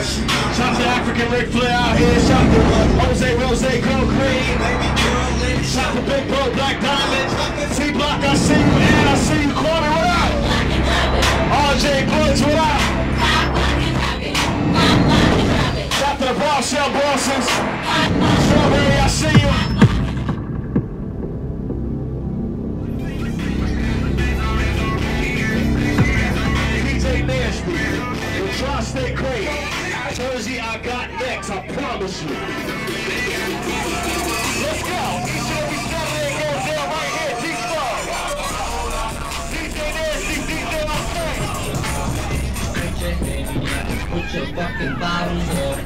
Shout to African Ric Flair out here. Shout to Jose Go Green. Shout to Big Bro Black Diamond. T-Block, I see you. And I see you. Corner, what up? RJ Buds, what up? Shout to the Bombshell Bosses. Strawberry, I see you. Tri-State Crate, Jersey, I got next, I promise you. Let's go. Each and every Saturday goes down right here, T-Star. DJ Nasty, DJ Nasty. Put your fucking bottoms up.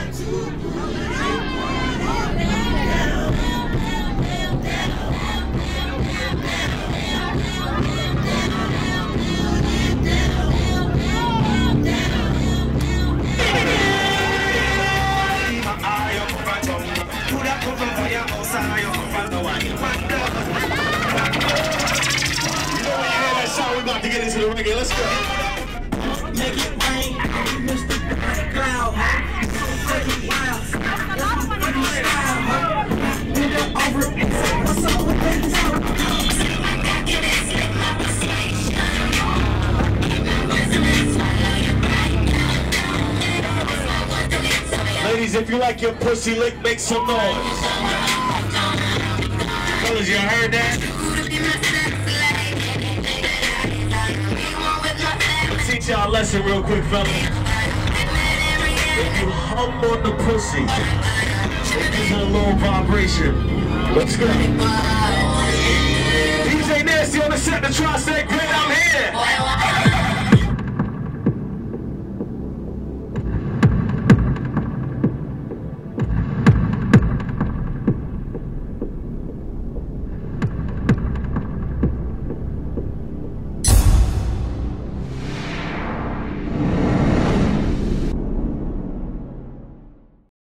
We're about to get into the reggae. Let's go. Make it rain, Mr. Cloud. Take it wild. What's up with Ladies, if you like your pussy lick, make some noise. Fellas, you heard that? Teach y'all a lesson real quick, fellas. If you hum on the pussy, it gives it a little vibration. Let's go. DJ Nasty on the set, the Tri-State